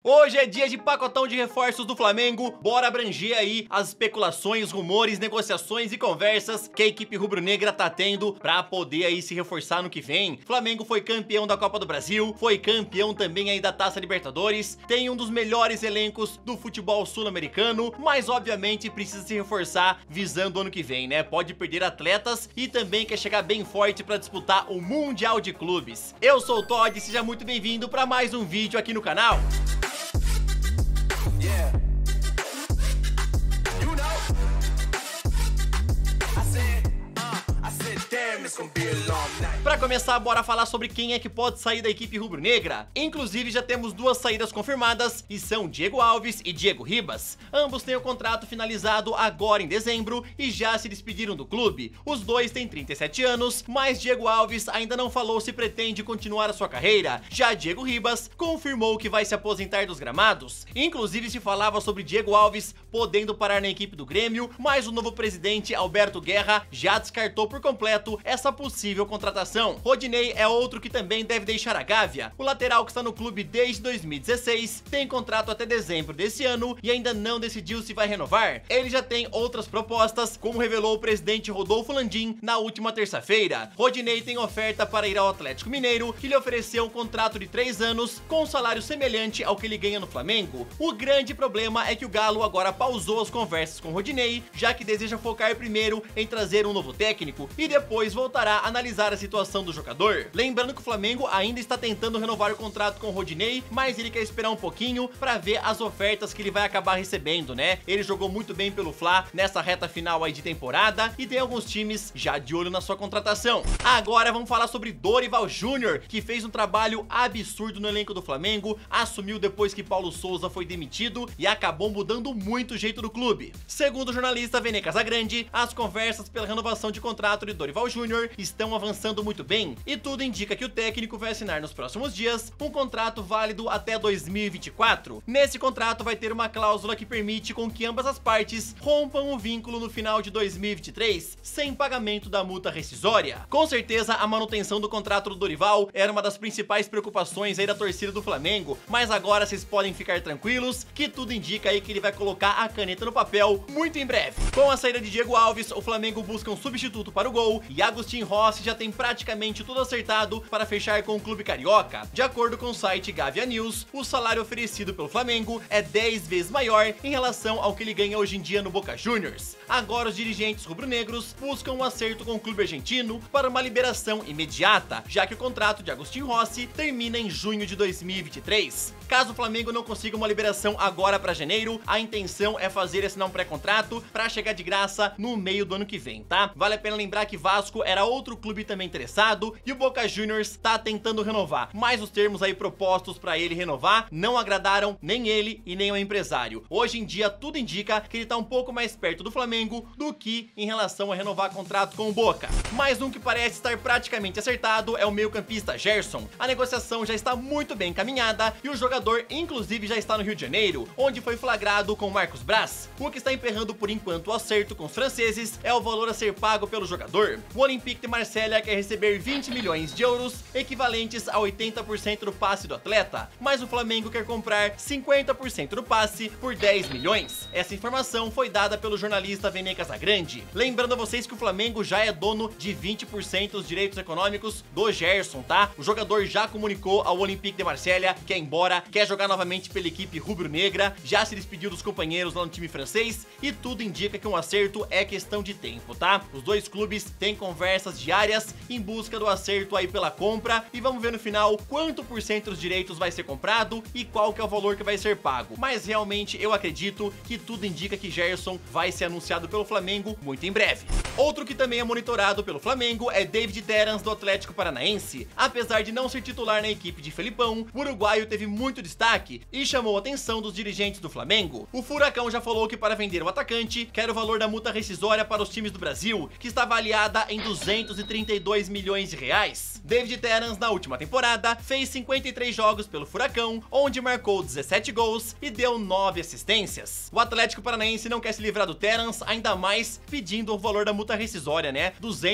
Hoje é dia de pacotão de reforços do Flamengo, bora abranger aí as especulações, rumores, negociações e conversas que a equipe rubro-negra tá tendo pra poder aí se reforçar no que vem. Flamengo foi campeão da Copa do Brasil, foi campeão também aí da Taça Libertadores, tem um dos melhores elencos do futebol sul-americano, mas obviamente precisa se reforçar visando o ano que vem, né? Pode perder atletas e também quer chegar bem forte pra disputar o Mundial de Clubes. Eu sou o Todd, seja muito bem-vindo pra mais um vídeo aqui no canal. Yeah. You know, I said, damn, it's gonna be a long night. Pra começar, bora falar sobre quem é que pode sair da equipe rubro-negra. Inclusive, já temos duas saídas confirmadas e são Diego Alves e Diego Ribas. Ambos têm o contrato finalizado agora em dezembro e já se despediram do clube. Os dois têm 37 anos, mas Diego Alves ainda não falou se pretende continuar a sua carreira. Já Diego Ribas confirmou que vai se aposentar dos gramados. Inclusive, se falava sobre Diego Alves podendo parar na equipe do Grêmio, mas o novo presidente Alberto Guerra já descartou por completo essa possível contratação. Rodinei é outro que também deve deixar a Gávea. O lateral que está no clube desde 2016 tem contrato até dezembro desse ano e ainda não decidiu se vai renovar. Ele já tem outras propostas, como revelou o presidente Rodolfo Landim na última terça-feira. Rodinei tem oferta para ir ao Atlético Mineiro, que lhe ofereceu um contrato de 3 anos com um salário semelhante ao que ele ganha no Flamengo. O grande problema é que o Galo agora pausou as conversas com Rodinei, já que deseja focar primeiro em trazer um novo técnico e depois voltará a analisar a situação do jogador. Lembrando que o Flamengo ainda está tentando renovar o contrato com o Rodinei, mas ele quer esperar um pouquinho para ver as ofertas que ele vai acabar recebendo, né? Ele jogou muito bem pelo Fla nessa reta final aí de temporada e tem alguns times já de olho na sua contratação. Agora vamos falar sobre Dorival Júnior, que fez um trabalho absurdo no elenco do Flamengo, assumiu depois que Paulo Souza foi demitido e acabou mudando muito o jeito do clube. Segundo o jornalista Vene Casagrande, as conversas pela renovação de contrato de Dorival Júnior estão avançando muito bem e tudo indica que o técnico vai assinar nos próximos dias um contrato válido até 2024. Nesse contrato vai ter uma cláusula que permite com que ambas as partes rompam o vínculo no final de 2023 sem pagamento da multa rescisória. Com certeza a manutenção do contrato do Dorival era uma das principais preocupações aí da torcida do Flamengo, mas agora vocês podem ficar tranquilos que tudo indica aí que ele vai colocar a caneta no papel muito em breve. Com a saída de Diego Alves, o Flamengo busca um substituto para o gol e Agustin Rossi já tem praticamente tudo acertado para fechar com o clube carioca. De acordo com o site Gavia News, o salário oferecido pelo Flamengo é 10 vezes maior em relação ao que ele ganha hoje em dia no Boca Juniors. Agora os dirigentes rubro-negros buscam um acerto com o clube argentino para uma liberação imediata, já que o contrato de Agustin Rossi termina em junho de 2023. Caso o Flamengo não consiga uma liberação agora para janeiro, a intenção é fazer assinar um pré-contrato para chegar de graça no meio do ano que vem, tá? Vale a pena lembrar que Vasco era outro clube também interessado e o Boca Juniors tá tentando renovar, mas os termos aí propostos para ele renovar não agradaram nem ele e nem o empresário. Hoje em dia tudo indica que ele tá um pouco mais perto do Flamengo do que em relação a renovar contrato com o Boca. Mais um que parece estar praticamente acertado é o meio-campista Gerson. A negociação já está muito bem encaminhada e o jogador inclusive já está no Rio de Janeiro, onde foi flagrado com Marcos Braz. O que está emperrando por enquanto o acerto com os franceses é o valor a ser pago pelo jogador. O Olympique de Marselha quer receber 20 milhões de euros, equivalentes a 80% do passe do atleta, mas o Flamengo quer comprar 50% do passe por 10 milhões. Essa informação foi dada pelo jornalista Vene Casagrande. Lembrando a vocês que o Flamengo já é dono de 20% dos direitos econômicos do Gerson, tá? O jogador já comunicou ao Olympique de Marselha que é embora, quer jogar novamente pela equipe rubro-negra, já se despediu dos companheiros lá no time francês e tudo indica que um acerto é questão de tempo, tá? Os dois clubes têm conversas diárias em busca do acerto aí pela compra e vamos ver no final quanto por cento dos direitos vai ser comprado e qual que é o valor que vai ser pago. Mas realmente eu acredito que tudo indica que Gerson vai ser anunciado pelo Flamengo muito em breve. Outro que também é monitorado pelo Flamengo é David Terans do Atlético Paranaense. Apesar de não ser titular na equipe de Felipão, o uruguaio teve muito destaque e chamou a atenção dos dirigentes do Flamengo. O Furacão já falou que para vender o atacante quer o valor da multa rescisória para os times do Brasil, que está avaliada em 232 milhões de reais. David Terans, na última temporada, fez 53 jogos pelo Furacão, onde marcou 17 gols e deu 9 assistências. O Atlético Paranaense não quer se livrar do Terans, ainda mais pedindo o valor da multa rescisória, né?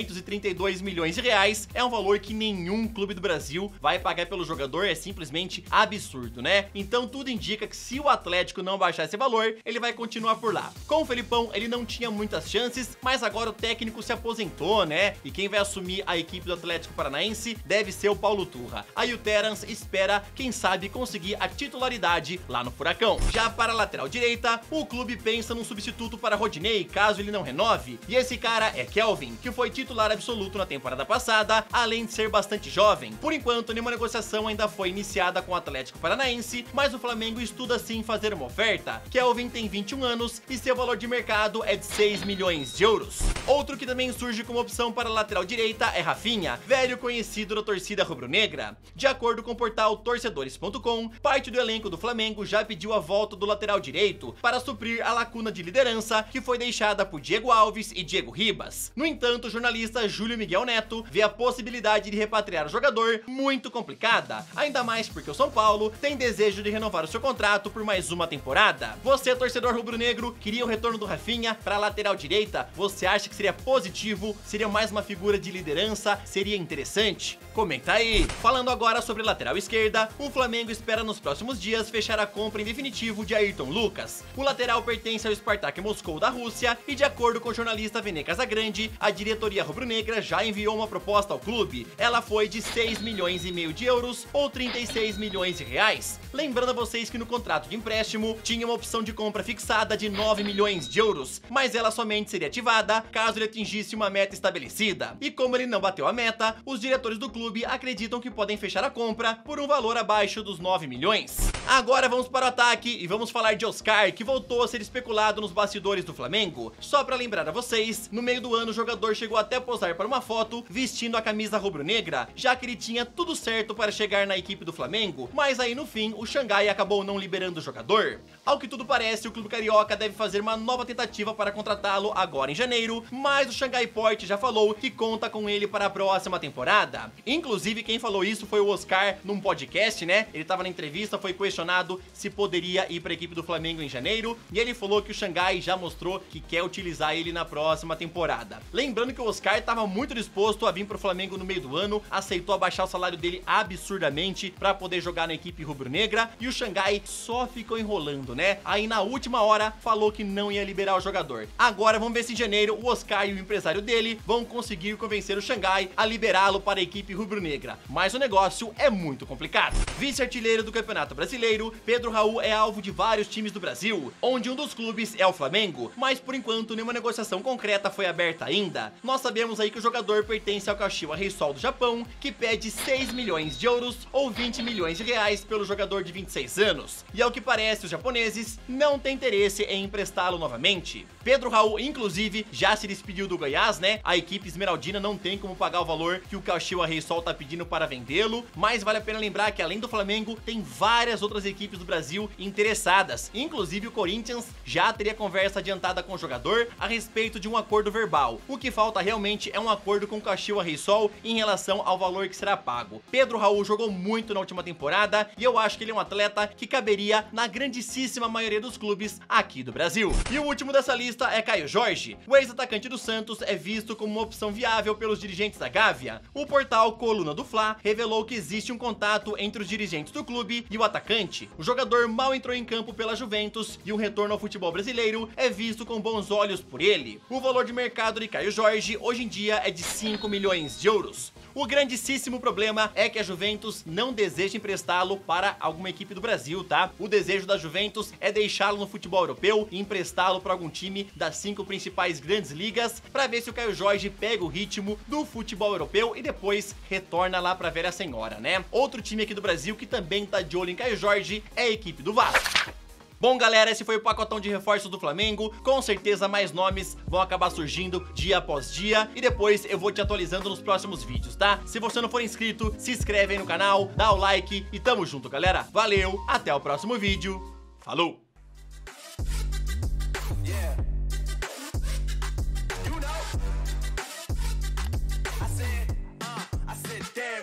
232 milhões de reais é um valor que nenhum clube do Brasil vai pagar pelo jogador, é simplesmente absurdo, né? Então tudo indica que se o Atlético não baixar esse valor, ele vai continuar por lá. Com o Felipão, ele não tinha muitas chances, mas agora o técnico se aposentou, né? E quem vai assumir a equipe do Atlético Paranaense deve ser o Paulo Turra. Aí o Terans espera, quem sabe, conseguir a titularidade lá no Furacão. Já para a lateral direita, o clube pensa num substituto para Rodinei, caso ele não renove. E esse cara é Kelvin, que foi titular absoluto na temporada passada, além de ser bastante jovem. Por enquanto, nenhuma negociação ainda foi iniciada com o Atlético Paranaense, mas o Flamengo estuda sim fazer uma oferta. Kelvin tem 21 anos e seu valor de mercado é de 6 milhões de euros. Outro que também surge como opção para a lateral direita é Rafinha, velho conhecido da torcida rubro-negra. De acordo com o portal torcedores.com, parte do elenco do Flamengo já pediu a volta do lateral direito para suprir a lacuna de liderança que foi deixada por Diego Alves e Diego Ribas. No entanto, o jornalista Júlio Miguel Neto vê a possibilidade de repatriar o jogador muito complicada, ainda mais porque o São Paulo tem desejo de renovar o seu contrato por mais uma temporada. Você, torcedor rubro-negro, queria o retorno do Rafinha para a lateral direita? Você acha que seria positivo? Seria mais uma figura de liderança? Seria interessante? Comenta aí! Falando agora sobre lateral esquerda, o Flamengo espera nos próximos dias fechar a compra em definitivo de Ayrton Lucas. O lateral pertence ao Spartak Moscou da Rússia e, de acordo com o jornalista Vene Casagrande, a diretoria rubro-negra já enviou uma proposta ao clube. Ela foi de 6 milhões e meio de euros ou 36 milhões de reais. Lembrando a vocês que no contrato de empréstimo tinha uma opção de compra fixada de 9 milhões de euros, mas ela somente seria ativada caso ele atingisse uma meta estabelecida. E como ele não bateu a meta, os diretores do clube acreditam que podem fechar a compra por um valor abaixo dos 9 milhões. Agora vamos para o ataque e vamos falar de Oscar, que voltou a ser especulado nos bastidores do Flamengo. Só para lembrar a vocês, no meio do ano o jogador chegou até a posar para uma foto vestindo a camisa rubro-negra, já que ele tinha tudo certo para chegar na equipe do Flamengo, mas aí no fim o Xangai acabou não liberando o jogador. Ao que tudo parece, o clube carioca deve fazer uma nova tentativa para contratá-lo agora em janeiro, mas o Xangai Port já falou que conta com ele para a próxima temporada. Inclusive, quem falou isso foi o Oscar num podcast, né? Ele tava na entrevista, foi questionado se poderia ir para a equipe do Flamengo em janeiro, e ele falou que o Xangai já mostrou que quer utilizar ele na próxima temporada. Lembrando que o Oscar tava muito disposto a vir pro Flamengo no meio do ano, aceitou abaixar o salário dele absurdamente para poder jogar na equipe rubro-negra, e o Xangai só ficou enrolando, né? Aí na última hora falou que não ia liberar o jogador. Agora vamos ver se em janeiro o Oscar e o empresário dele vão conseguir convencer o Xangai a liberá-lo para a equipe rubro-negra, mas o negócio é muito complicado. Vice-artilheiro do Campeonato Brasileiro, Pedro Raul é alvo de vários times do Brasil, onde um dos clubes é o Flamengo, mas por enquanto nenhuma negociação concreta foi aberta ainda. Nós sabemos aí que o jogador pertence ao Kashiwa Reysol do Japão, que pede 6 milhões de euros ou 20 milhões de reais pelo jogador de 26 anos, e ao que parece os japoneses não têm interesse em emprestá-lo novamente. Pedro Raul, inclusive, já se despediu do Goiás, né? A equipe esmeraldina não tem como pagar o valor que o Kashiwa Reysol tá pedindo para vendê-lo, mas vale a pena lembrar que além do Flamengo, tem várias outras equipes do Brasil interessadas, inclusive o Corinthians já teria conversa adiantada com o jogador a respeito de um acordo verbal. O que falta realmente é um acordo com o Kashiwa Reysol em relação ao valor que será pago. Pedro Raul jogou muito na última temporada e eu acho que ele é um atleta que caberia na grandíssima maioria dos clubes aqui do Brasil. E o último dessa lista é Caio Jorge. O ex-atacante do Santos é visto como uma opção viável pelos dirigentes da Gávea. O portal Coluna do Fla revelou que existe um contato entre os dirigentes do clube e o atacante. O jogador mal entrou em campo pela Juventus e um retorno ao futebol brasileiro é visto com bons olhos por ele. O valor de mercado de Caio Jorge hoje em dia é de 5 milhões de euros. O grandíssimo problema é que a Juventus não deseja emprestá-lo para alguma equipe do Brasil, tá? O desejo da Juventus é deixá-lo no futebol europeu e emprestá-lo para algum time das 5 principais grandes ligas para ver se o Caio Jorge pega o ritmo do futebol europeu e depois retorna lá para ver a senhora, né? Outro time aqui do Brasil que também tá de olho em Caio Jorge é a equipe do Vasco. Bom, galera, esse foi o pacotão de reforços do Flamengo. Com certeza mais nomes vão acabar surgindo dia após dia e depois eu vou te atualizando nos próximos vídeos, tá? Se você não for inscrito, se inscreve aí no canal, dá o like e tamo junto, galera. Valeu, até o próximo vídeo. Falou!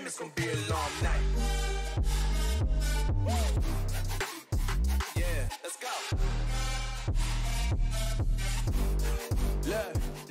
it's gonna be a long night. Yeah, let's go. Look.